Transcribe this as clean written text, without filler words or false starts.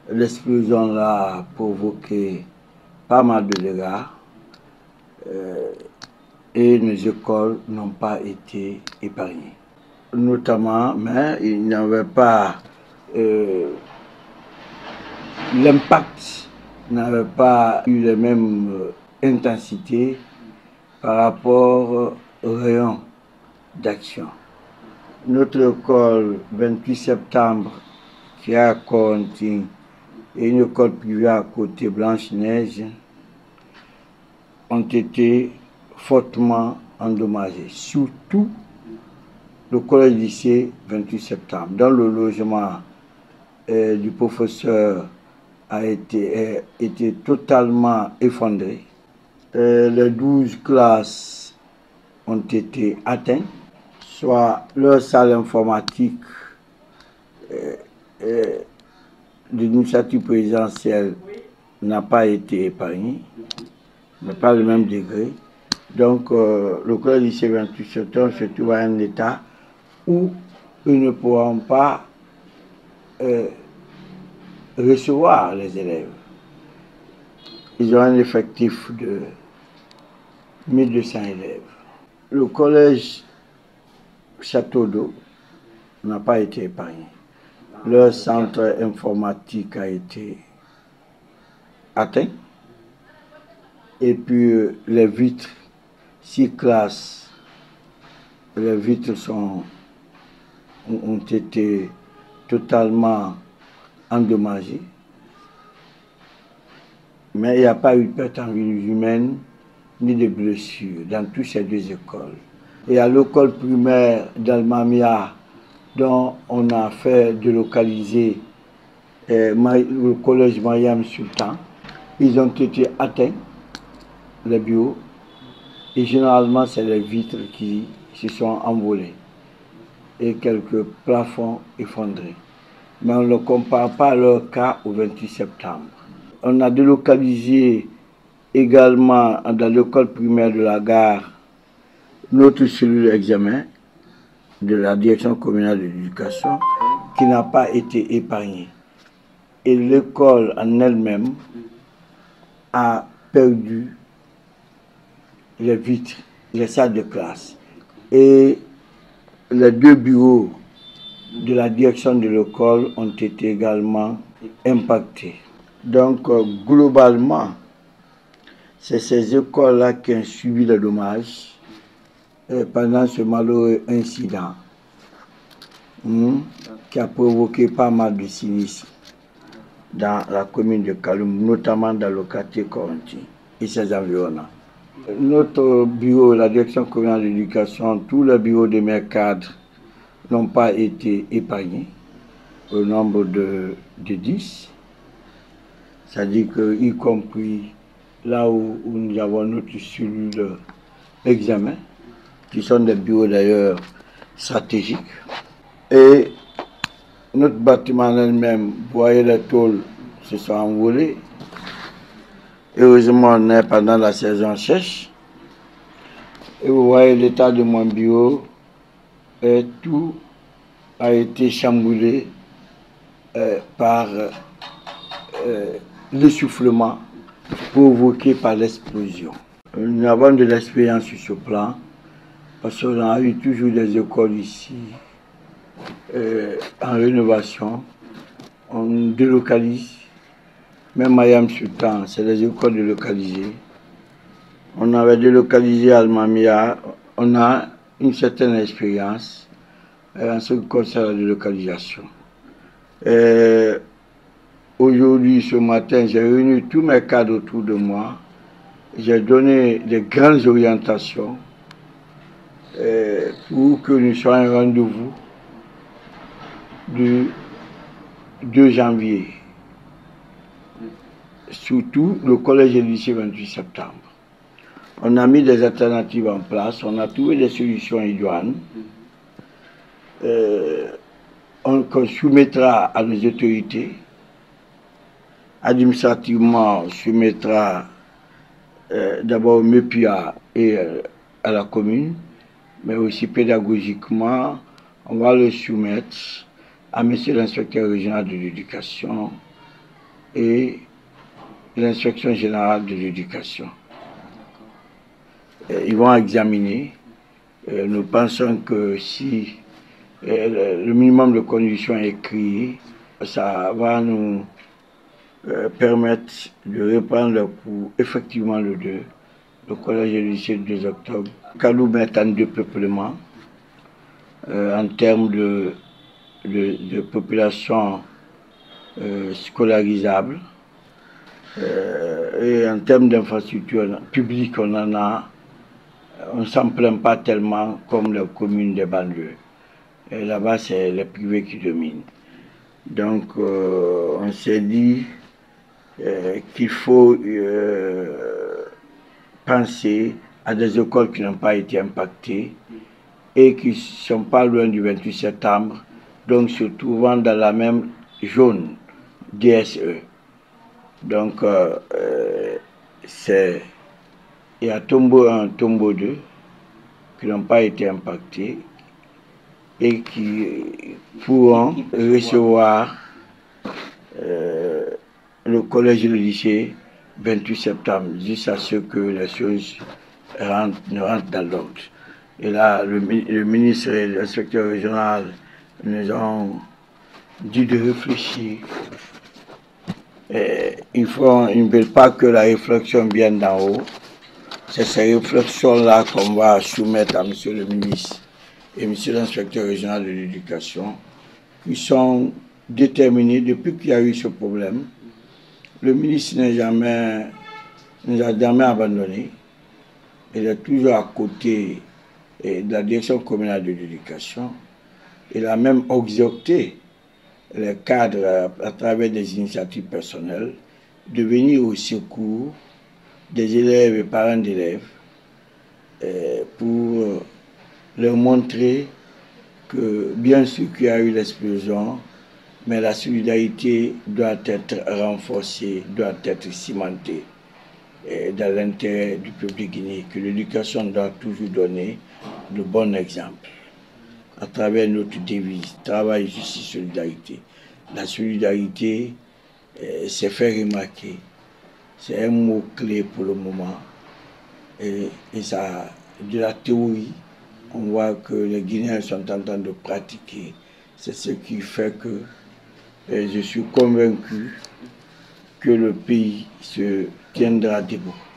L'explosion a provoqué pas mal de dégâts et nos écoles n'ont pas été épargnées. Notamment, mais il n'y avait pas l'impact n'avait pas eu la même intensité par rapport au rayon d'action. Notre école 28 septembre, qui est à Corentin, et une école privée à côté, Blanche-Neige, ont été fortement endommagés. Surtout le collège-lycée 28 septembre, dont le logement du professeur a été totalement effondré. Les 12 classes ont été atteintes, soit leur salle informatique de l'initiative présidentielle n'a pas été épargnée, mais pas le même degré. Donc le collège lycée 28 septembre se trouve à un état où ils ne pourront pas recevoir les élèves. Ils ont un effectif de 1200 élèves. Le collège Château d'Eau n'a pas été épargné. Leur centre informatique a été atteint. Et puis les vitres, 6 classes, les vitres ont été totalement endommagées. Mais il n'y a pas eu de perte en vie humaine ni de blessures dans toutes ces deux écoles. Et à l'école primaire d'Almamia, dont on a fait délocaliser le collège Mariam Sultan, ils ont été atteints, les bureaux, et généralement c'est les vitres qui se sont envolées et quelques plafonds effondrés. Mais on ne compare pas leur cas au 28 septembre. On a délocalisé également dans l'école primaire de la gare notre cellule d'examen de la direction communale de l'éducation qui n'a pas été épargnée. Et l'école en elle-même a perdu les vitres, les salles de classe. Et les 2 bureaux de la direction de l'école ont été également impactés. Donc, globalement, c'est ces écoles-là qui ont subi les dommages pendant ce malheureux incident qui a provoqué pas mal de sinistres dans la commune de Kaloum, notamment dans le quartier Corentin et ses environnants. Notre bureau, la direction communale de l'éducation, tous les bureaux de mes cadres n'ont pas été épargnés, au nombre de 10. C'est-à-dire y compris là où nous avons notre cellule d'examen, qui sont des bureaux d'ailleurs stratégiques. Et notre bâtiment elle-même, vous voyez, les tôles se sont envolées. Heureusement, on est pendant la saison sèche. Et vous voyez l'état de mon bureau, et tout a été chamboulé par l'essoufflement provoqué par l'explosion. Nous avons de l'expérience sur ce plan, parce qu'on a eu toujours des écoles ici en rénovation. On délocalise, même Mariam Sultan, c'est les écoles délocalisées. On avait délocalisé Almamia, on a une certaine expérience en ce qui concerne la délocalisation. Aujourd'hui, ce matin, j'ai réuni tous mes cadres autour de moi. J'ai donné des grandes orientations pour que nous soyons un rendez-vous du 2 janvier. Surtout le collège et le lycée 28 septembre. On a mis des alternatives en place, on a trouvé des solutions idoines qu'on soumettra à nos autorités. Administrativement, on soumettra d'abord au MEPIA et à la commune, mais aussi pédagogiquement, on va le soumettre à M. l'inspecteur régional de l'éducation et l'inspection générale de l'éducation. Ils vont examiner. Nous pensons que si le minimum de conditions est créé, ça va nous permettre de reprendre le cours effectivement le 2, le collège et le lycée le 2 octobre. Kaloum est en dépeuplement en termes de population scolarisable et en termes d'infrastructures publiques, on ne s'en plaint pas tellement comme les communes des banlieues. Là-bas, c'est les privés qui dominent. Donc, on s'est dit qu'il faut penser à des écoles qui n'ont pas été impactées et qui ne sont pas loin du 28 septembre, donc se trouvant dans la même zone DSE. Donc, il y a Tombo 1, Tombo 2 qui n'ont pas été impactés et qui pourront recevoir le collège et le lycée 28 septembre, jusqu'à ce que les choses ne rentrent dans l'ordre. Et là, le ministre et l'inspecteur régional nous ont dit de réfléchir. Et ils ne veulent pas que la réflexion vienne d'en haut. C'est ces réflexions-là qu'on va soumettre à M. le ministre et M. l'inspecteur régional de l'éducation, qui sont déterminés depuis qu'il y a eu ce problème. Le ministre nous a jamais abandonnés. Il est toujours à côté de la direction communale de l'éducation. Il a même exhorté les cadres, à travers des initiatives personnelles, de venir au secours des élèves et parents d'élèves pour leur montrer que bien sûr qu'il y a eu l'explosion, mais la solidarité doit être renforcée, doit être cimentée dans l'intérêt du peuple guinéen, que l'éducation doit toujours donner le bon exemple à travers notre devise, travail, justice, solidarité. La solidarité, c'est faire remarquer. C'est un mot clé pour le moment. Et ça, de la théorie, on voit que les Guinéens sont en train de pratiquer. C'est ce qui fait que je suis convaincu que le pays se tiendra debout.